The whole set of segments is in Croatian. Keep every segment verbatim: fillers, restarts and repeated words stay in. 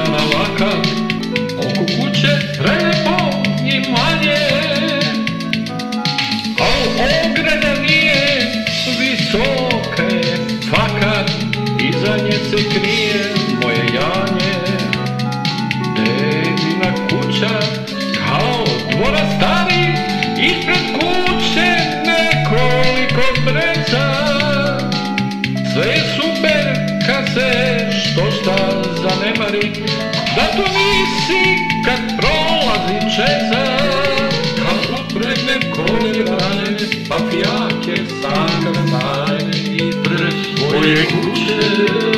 na lakat, oko kuće prelepo imanje, al ograda nije visoka je fakat, iza nje se krije moje janje. Dedina kuća kao dvora stari, ispred kuće nekoliko breca. Sve je super kad se što šta zanemari, da to nisi kad prolazi čeca. Kad upregne konje brane, pa fijake saka stane i pred svoje kuće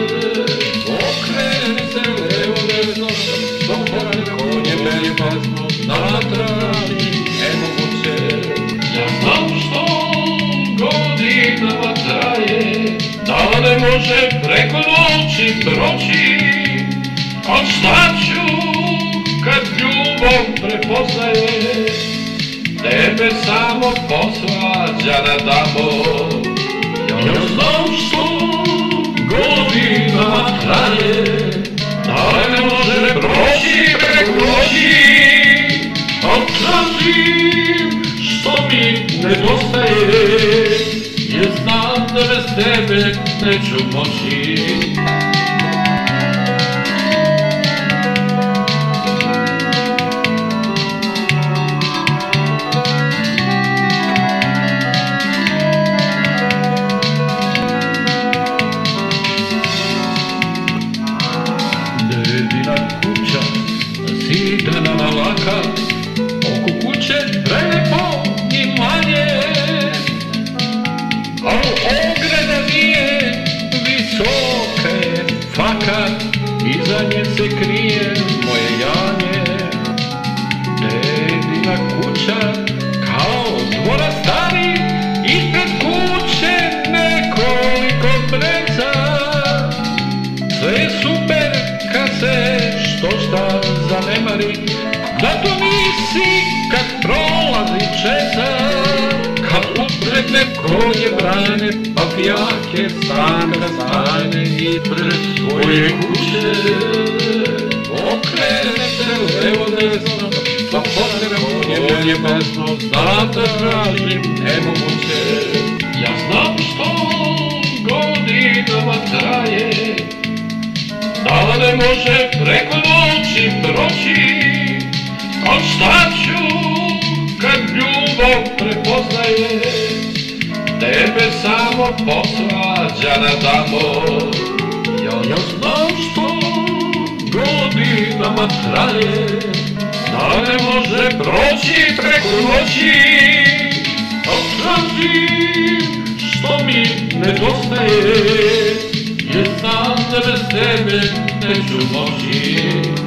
okrene se levo desno, stopane konje meni pasno, natraži nemoguće. Ja znam što godinama traje, da ne može preko noći proći, al šta ću kad ljubav prepoznaje, tebe samo posvađa na damo. Ja znam što godinama traje, da ne može proći preko noći, al tražim što mi nedostaje, jer znam da bez tebe neću moći. Dedina kuća zidana na lakat, oko kuće prelepo imanje, al ograda nije visoka je fakat, iza nje se krije moje janje. Dedina kuća kao dvora stari, ispred kuće nekoliko breca. Sve je super kad se što šta zanemari, da to nisi kad prolazi čeca. Kad upregne konje brane, pa fijake saka stane i pred svoje kuće okrene se levo desno, pa potrebe konje pesno, da te tražim nemoguće. Ja znam što godinama traje, da ne može preko noći proći, al šta ću kad ljubav prepoznaje, tebe samo posvađa na damo. Ja znam što godinama traje, da ne može proći preko noći, al tražim što mi nedostaje, jer znam da bez tebe neću moći.